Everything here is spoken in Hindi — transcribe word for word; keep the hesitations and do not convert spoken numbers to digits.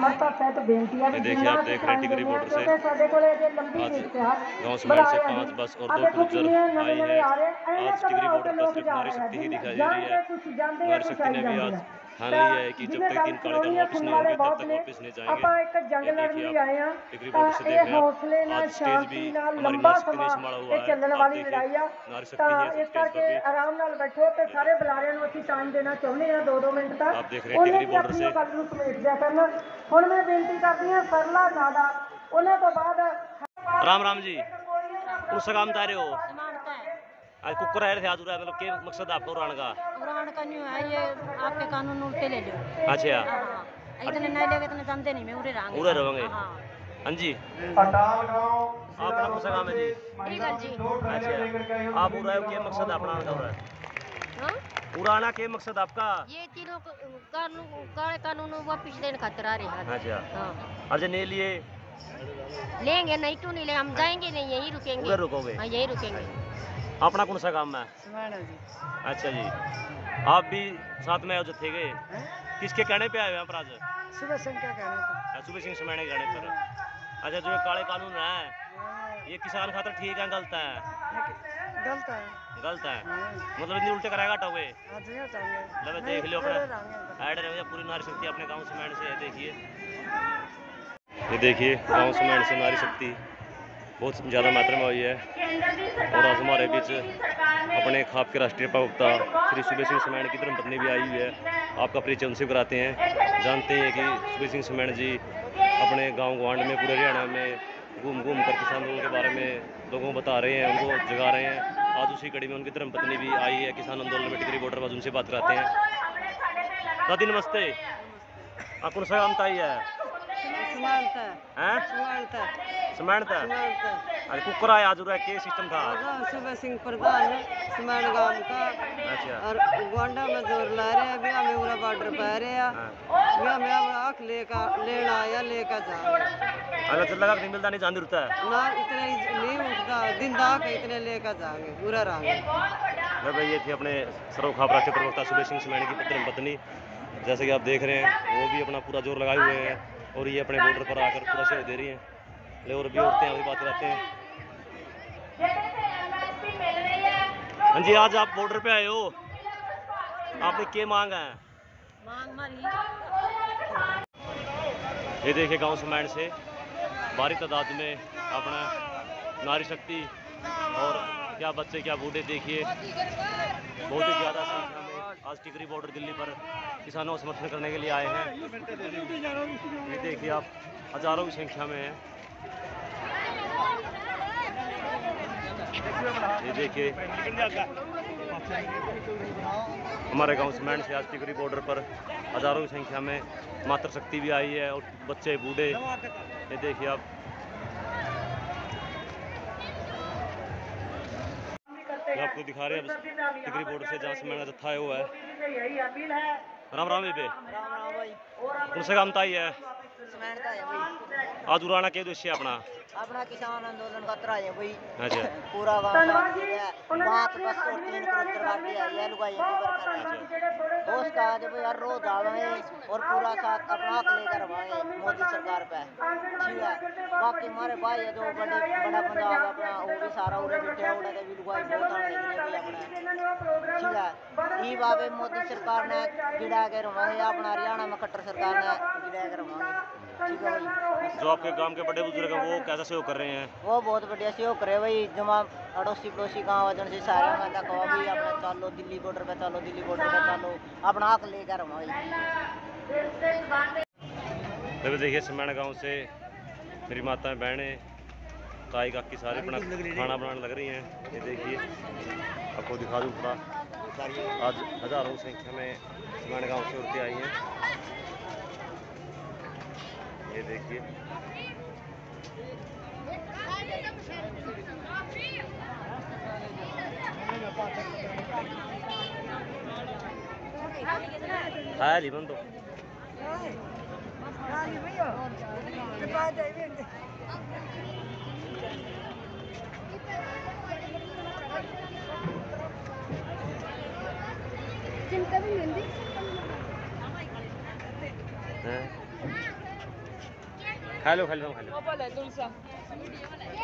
समर्थ है तो बेनती है। ये देखिए आप देख रहे हैं टिकरी बॉर्डर से आज गांव समाज से पांच बस और दो क्रूजर आई है। आज टिकरी बॉर्डर पर सिर्फ नारी शक्ति ही दिखाई दे रही है। नारी शक्ति ने भी आज ठान लिया है कि जब तक तीन काले कानून वापस नहीं होंगे तब तक वापस नहीं जाएंगे। ये देखिए आप टिकरी बॉर्डर से देख रहे हैं आप आज स्टेज भी हमारी नारी शक्ति ने संभाला हुआ है। आप देखिए नारी शक्ति है स्टेज पर भी। आराम नाल बैठो ते सारे बुलारियां नूं असीं टाइम देना चाहुंदे हां दो दो मिनट तक। आप देख रहे हैं टिकरी बॉर्डर से। गल नूं समेट दिया करन। हुण मैं बेनती करदी हां सरला नादा उन्हां तो बाद राम राम जी उस काम बता रहे हो आज कुकर आए थे आज उड़ा मतलब क्या मकसद आपको उड़ाने का? उड़ाने का न्यू है ये आपके कानून उल्टे ले लो। अच्छा इतने नहीं लेके इतने जानते नहीं मैं उड़े रहेंगे उड़े रहोगे। हाँ जी आपका कौन सा काम है जी? जी अच्छा आप उड़ाए क्या मकसद अपना का उड़ा उड़ाना क्या मकसद आपका? ये तीनों कानून काले कानून वापस देने खातिर आ रहे हैं। अच्छा अर्जे नहीं लिए लेंगे नहीं तो नहीं ले हम जाएंगे नहीं यहीं रुकेंगे। उधर रुकोगे? हाँ यहीं रुकेंगे। अपना कौन सा काम है? अच्छा जी आप भी साथ में थे गए किसके कहने पे आए हैं आप आज? सुबह सिंह के कहने पे। सुबह सिंह समाने के कहने पर। अच्छा जो ये काले कानून है ये किसान खातर ठीक है गलत है? गलत है। गलत है मतलब इतनी उल्टे कराएगा टोगे? लो देख लो अपने ऐड रहे पूरी नारी शक्ति अपने गाँव समाने से है। देखिए ये देखिए गाँव समाने से नारी शक्ति बहुत ज़्यादा मात्रा में हुई है। और आज हमारे बीच अपने खाप के राष्ट्रीय प्रवक्ता श्री सुबह सिंह समाने की धर्मपत्नी भी आई हुई है। आपका परिचय उनसे कराते हैं। जानते हैं कि सुबह सिंह समाने जी अपने गांव गवांड में पूरे हरियाणा में घूम घूम कर किसानों के बारे में लोगों को बता रहे हैं उनको जगा रहे हैं। आज उसी कड़ी में उनकी धर्मपत्नी भी आई है किसान आंदोलन में टिकरी बॉर्डर पर। उनसे बात कराते हैं। दादी नमस्ते आप कौन सा काम ताई है? समानता अरे कुकर आया आज उड़ा के सिस्टम था? सुबह सिंह प्रधान समान गांव का। अच्छा और गोंडा में जोर ला रहे हैं बिया में पूरा बॉर्डर पे रहे हैं बिया में आख लेकर लेना आया लेकर जा अल्लाह चल लगा नहीं मिलता नहीं जान होता है ना इतने नहीं उठता दिन दाग इतने लेकर जाएंगे पूरा रहेंगे। भाई ये थे अपने सरोखा राष्ट्रीय प्रवक्ता सुबह सिंह समाने की धर्मपत्नी। जैसे कि आप देख रहे हैं वो भी अपना पूरा जोर लगाए हुए हैं और ये अपने बॉर्डर पर आकर पूरा सहयोग दे रही हैं। ले और भी औरतें अभी बात करते हैं। हाँ जी आज आप बॉर्डर पे आए हो आपने क्या मांग है? मांग मारी ये देखिए गांव समाने से भारी तादाद में अपना नारी शक्ति और क्या बच्चे क्या बूढ़े देखिए बहुत ही ज़्यादा संख्या में आज टिकरी बॉर्डर दिल्ली पर किसानों को समर्थन करने के लिए आए हैं। ये देखिए आप हजारों की संख्या में हैं। ये देखिए हमारे गांव समाने से आज टिकरी बॉर्डर पर हजारों की संख्या में मातृ शक्ति भी आई है और बच्चे बूढ़े। ये देखिए आप आपको दिखा रहे हैं टिकरी बॉर्डर से जहाँ समाने का जत्था आया हुआ है। राम राम बेबे कौन सा काम ताई है? आज उड़ाना क्या उद्देश्य है अपना? अपना किसान आंदोलन का तरह है भाई। अच्छा पूरा गांव बात बस और तीन करोड़ गाड़ी आई है लुगाई है उसका आज भाई हर रोज आवे और पूरा साथ अपना हक लेकर आवे मोदी सरकार पे ठीक है। बाकी हमारे भाई है जो बड़े बड़ा पंजाब अपना वो भी सारा उड़े बैठे उड़े के भी लुगाई बहुत आने लगी अपना ठीक है। ये बाबे मोदी सरकार ने गिरा के रवांगे अपना हरियाणा में खट्टर सरकार ने गिरा के रवांगे ठीक है भाई। जो आपके गांव के बड़े बुजुर्ग हैं वो कैसा सहयोग कर रहे हैं? वो बहुत बढ़िया सहयोग करे भाई जमा अड़ोसी पड़ोसी गाँव वजन से सारे में तक भी अपना चलो दिल्ली बॉर्डर पे चलो दिल्ली बॉर्डर पे चलो अपना हक लेकर भाई। देखो देखिए समाने गांव से मेरी माताएं बहनें ताई काकी सारी अपना खाना बनाने लग रही हैं। ये देखिए आपको दिखा दूँ थोड़ा आज हजारों की संख्या में समाने गांव से औरतें आई हैं। ये देखिए है ली बंदो चिंता भी खा लो खा लो खा लो भले तुलसा